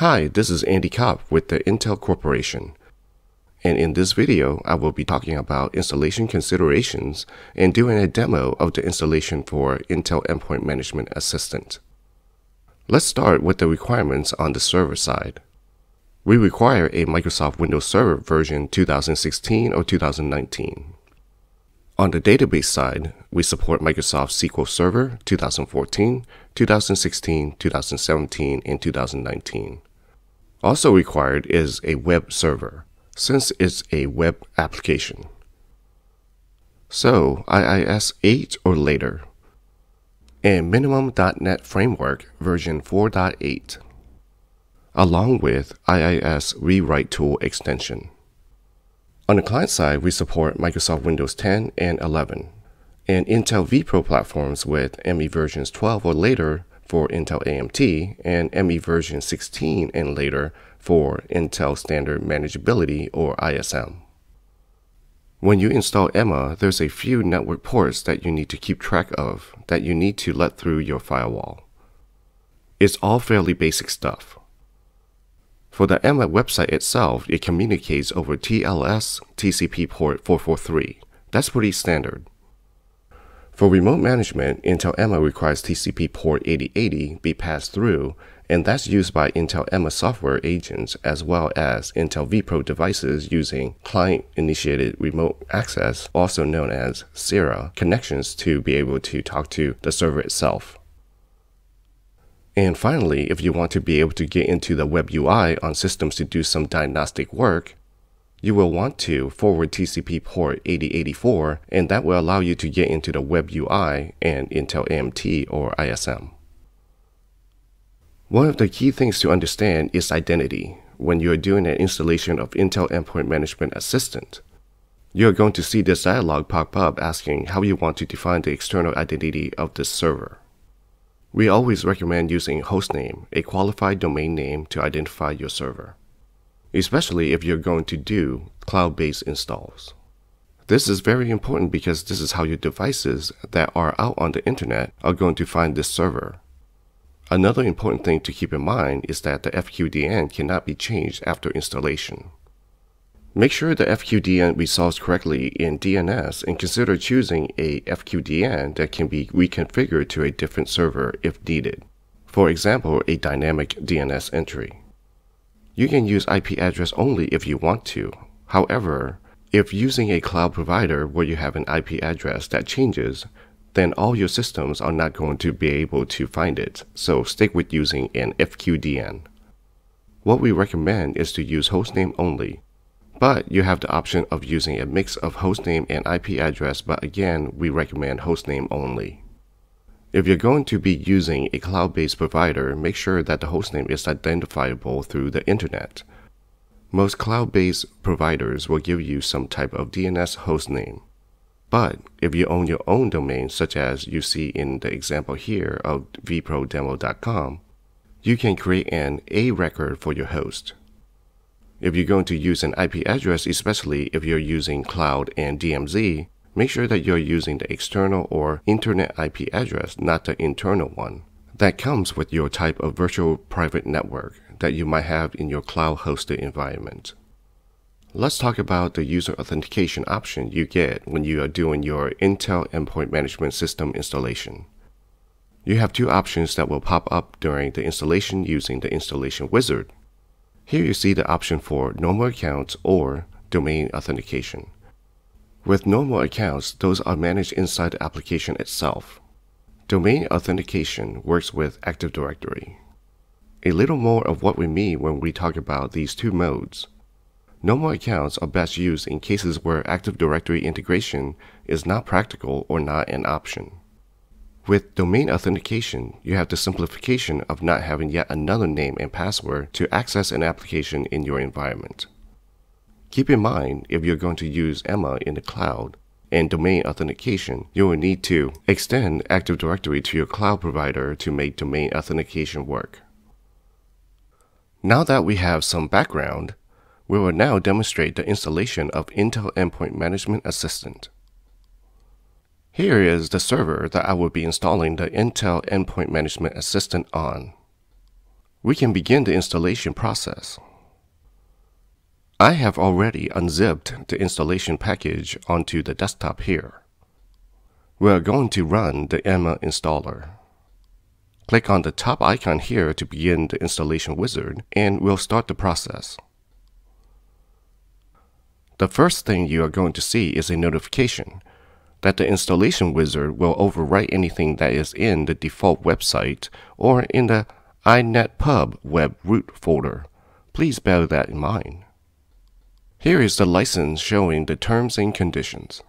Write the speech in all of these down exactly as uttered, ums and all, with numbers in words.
Hi, this is Andy Kopp with the Intel Corporation, and in this video I will be talking about installation considerations and doing a demo of the installation for Intel Endpoint Management Assistant. Let's start with the requirements on the server side. We require a Microsoft Windows Server version two thousand sixteen or two thousand nineteen. On the database side, we support Microsoft S Q L Server two thousand fourteen, two thousand sixteen, two thousand seventeen, and two thousand nineteen. Also required is a web server, since it's a web application. So I I S eight or later, and minimum dot net framework version four point eight, along with I I S rewrite tool extension. On the client side, we support Microsoft Windows ten and eleven, and Intel vPro platforms with M E versions twelve or later for Intel A M T, and M E version sixteen and later for Intel Standard Manageability or I S M. When you install E M A, there's a few network ports that you need to keep track of that you need to let through your firewall. It's all fairly basic stuff. For the E M A website itself, it communicates over T L S T C P port four forty-three. That's pretty standard. For remote management, Intel E M A requires T C P port eighty eighty be passed through, and that's used by Intel E M A software agents as well as Intel vPro devices using client-initiated remote access, also known as S I R A, connections to be able to talk to the server itself. And finally, if you want to be able to get into the web U I on systems to do some diagnostic work, you will want to forward T C P port eighty eighty-four, and that will allow you to get into the web U I and Intel A M T or I S M. One of the key things to understand is identity when you are doing an installation of Intel Endpoint Management Assistant. You are going to see this dialog pop up asking how you want to define the external identity of this server. We always recommend using hostname, a qualified domain name, to identify your server, especially if you're going to do cloud-based installs. This is very important because this is how your devices that are out on the internet are going to find this server. Another important thing to keep in mind is that the F Q D N cannot be changed after installation. Make sure the F Q D N resolves correctly in D N S and consider choosing a F Q D N that can be reconfigured to a different server if needed. For example, a dynamic D N S entry. You can use I P address only if you want to. However, if using a cloud provider where you have an I P address that changes, then all your systems are not going to be able to find it, so stick with using an F Q D N. What we recommend is to use hostname only, but you have the option of using a mix of hostname and I P address, but again, we recommend hostname only. If you're going to be using a cloud-based provider, make sure that the hostname is identifiable through the internet. Most cloud-based providers will give you some type of D N S hostname. But if you own your own domain, such as you see in the example here of v pro demo dot com, you can create an A record for your host. If you're going to use an I P address, especially if you're using cloud and D M Z, make sure that you're using the external or internet I P address, not the internal one. That comes with your type of virtual private network that you might have in your cloud-hosted environment. Let's talk about the user authentication option you get when you are doing your Intel Endpoint Management System installation. You have two options that will pop up during the installation using the installation wizard. Here you see the option for normal accounts or domain authentication. With normal accounts, those are managed inside the application itself. Domain authentication works with Active Directory. A little more of what we mean when we talk about these two modes. Normal accounts are best used in cases where Active Directory integration is not practical or not an option. With domain authentication, you have the simplification of not having yet another name and password to access an application in your environment. Keep in mind, if you're going to use E M A in the cloud and domain authentication, you will need to extend Active Directory to your cloud provider to make domain authentication work. Now that we have some background, we will now demonstrate the installation of Intel Endpoint Management Assistant. Here is the server that I will be installing the Intel Endpoint Management Assistant on. we can begin the installation process. I have already unzipped the installation package onto the desktop here. We are going to run the E M A installer. Click on the top icon here to begin the installation wizard, and we'll start the process. The first thing you are going to see is a notification that the installation wizard will overwrite anything that is in the default website or in the inetpub web root folder. Please bear that in mind. Here is the license showing the terms and conditions.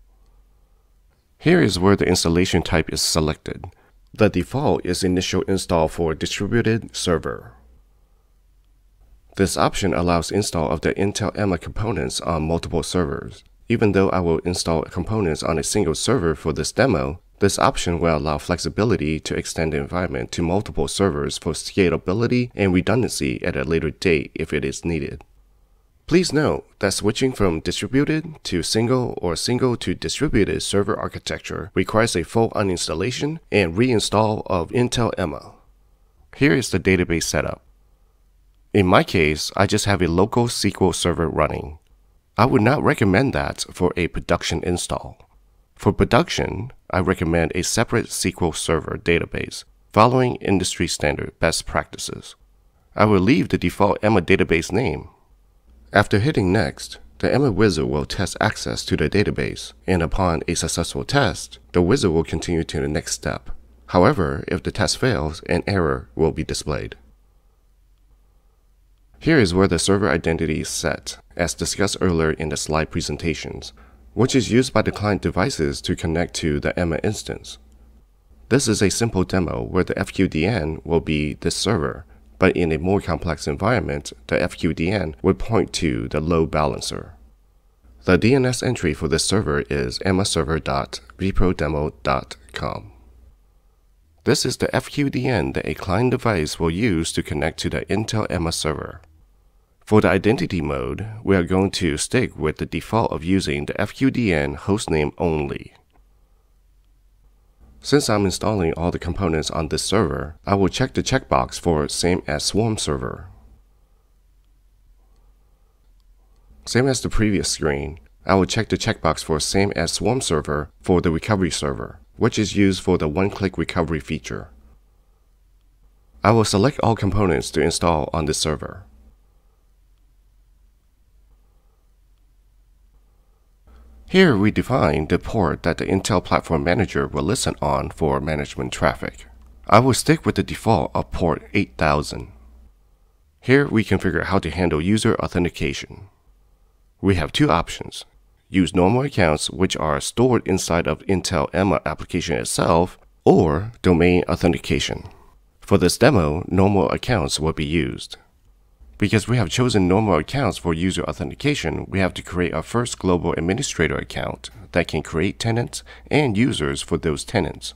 Here is where the installation type is selected. The default is initial install for distributed server. This option allows install of the Intel E M A components on multiple servers. Even though I will install components on a single server for this demo, this option will allow flexibility to extend the environment to multiple servers for scalability and redundancy at a later date if it is needed. Please note that switching from distributed to single or single to distributed server architecture requires a full uninstallation and reinstall of Intel E M A. Here is the database setup. In my case, I just have a local S Q L server running. I would not recommend that for a production install. For production, I recommend a separate S Q L server database following industry standard best practices. I will leave the default E M A database name. After hitting next, the E M A wizard will test access to the database, and upon a successful test, the wizard will continue to the next step. However, if the test fails, an error will be displayed. Here is where the server identity is set, as discussed earlier in the slide presentations, which is used by the client devices to connect to the E M A instance. This is a simple demo where the F Q D N will be this server, but in a more complex environment, the F Q D N would point to the load balancer. The D N S entry for this server is emaserver dot reprodemo dot com. This is the F Q D N that a client device will use to connect to the Intel E M A server. For the identity mode, we are going to stick with the default of using the F Q D N hostname only. Since I'm installing all the components on this server, I will check the checkbox for same as swarm server. Same as the previous screen, I will check the checkbox for same as swarm server for the recovery server, which is used for the one-click recovery feature. I will select all components to install on this server. Here we define the port that the Intel Platform Manager will listen on for management traffic. I will stick with the default of port eight thousand. Here we configure how to handle user authentication. We have two options: use normal accounts which are stored inside of Intel E M A application itself, or domain authentication. For this demo, normal accounts will be used. Because we have chosen normal accounts for user authentication, we have to create our first global administrator account that can create tenants and users for those tenants.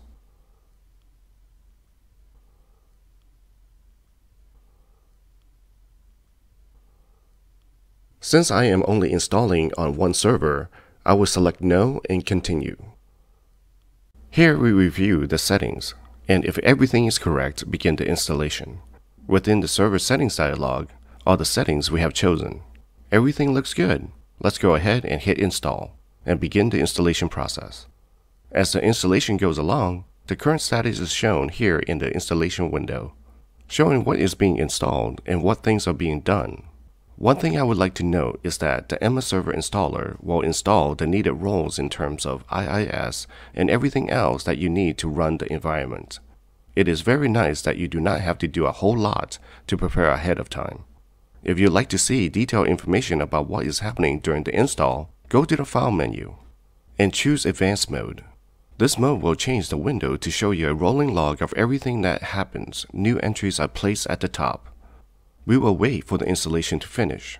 Since I am only installing on one server, I will select No and Continue. Here we review the settings, and if everything is correct, begin the installation. Within the server settings dialog are the settings we have chosen. Everything looks good. Let's go ahead and hit install and begin the installation process. As the installation goes along, the current status is shown here in the installation window, showing what is being installed and what things are being done. One thing I would like to note is that the E M A server installer will install the needed roles in terms of I I S and everything else that you need to run the environment. It is very nice that you do not have to do a whole lot to prepare ahead of time. If you'd like to see detailed information about what is happening during the install, go to the File menu and choose Advanced Mode. This mode will change the window to show you a rolling log of everything that happens. New entries are placed at the top. We will wait for the installation to finish.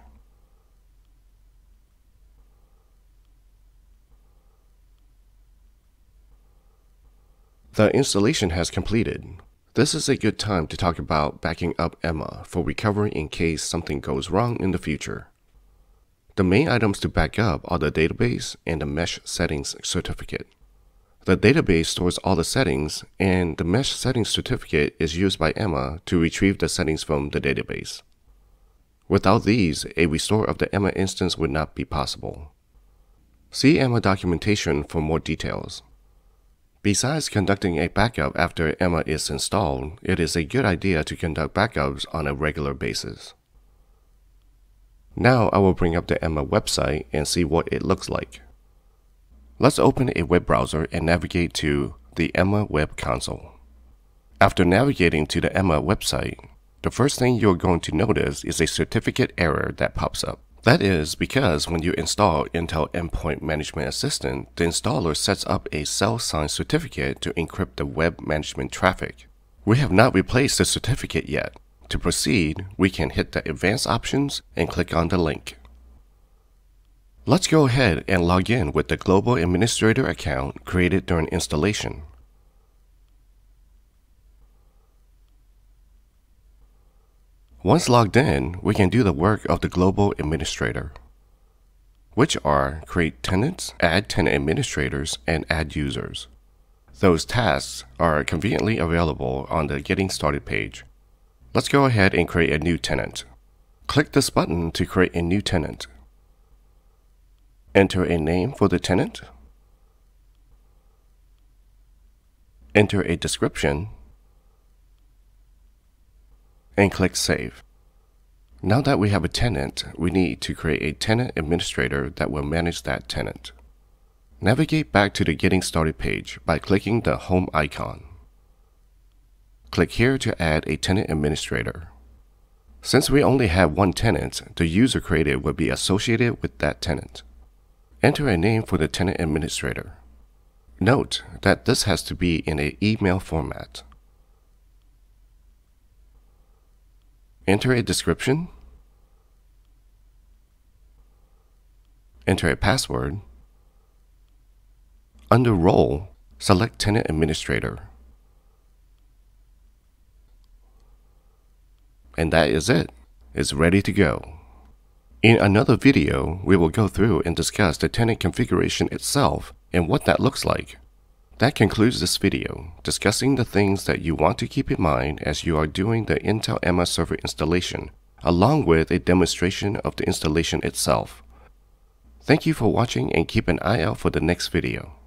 The installation has completed. This is a good time to talk about backing up E M A for recovery in case something goes wrong in the future. The main items to back up are the database and the mesh settings certificate. The database stores all the settings, and the mesh settings certificate is used by E M A to retrieve the settings from the database. Without these, a restore of the E M A instance would not be possible. See E M A documentation for more details. Besides conducting a backup after E M A is installed, it is a good idea to conduct backups on a regular basis. Now I will bring up the E M A website and see what it looks like. Let's open a web browser and navigate to the E M A web console. After navigating to the E M A website, the first thing you're going to notice is a certificate error that pops up. That is because when you install Intel Endpoint Management Assistant, the installer sets up a self-signed certificate to encrypt the web management traffic. We have not replaced the certificate yet. To proceed, we can hit the Advanced options and click on the link. Let's go ahead and log in with the Global Administrator account created during installation. Once logged in, we can do the work of the Global Administrator, which are create tenants, add tenant administrators, and add users. Those tasks are conveniently available on the Getting Started page. Let's go ahead and create a new tenant. Click this button to create a new tenant. Enter a name for the tenant. Enter a description. And click Save. Now that we have a tenant, we need to create a tenant administrator that will manage that tenant. Navigate back to the Getting Started page by clicking the Home icon. Click here to add a tenant administrator. Since we only have one tenant, the user created will be associated with that tenant. Enter a name for the tenant administrator. Note that this has to be in an email format. Enter a description. Enter a password. Under Role, select Tenant Administrator. And that is it. It's ready to go. In another video, we will go through and discuss the tenant configuration itself and what that looks like. That concludes this video, discussing the things that you want to keep in mind as you are doing the Intel E M A server installation, along with a demonstration of the installation itself. Thank you for watching and keep an eye out for the next video.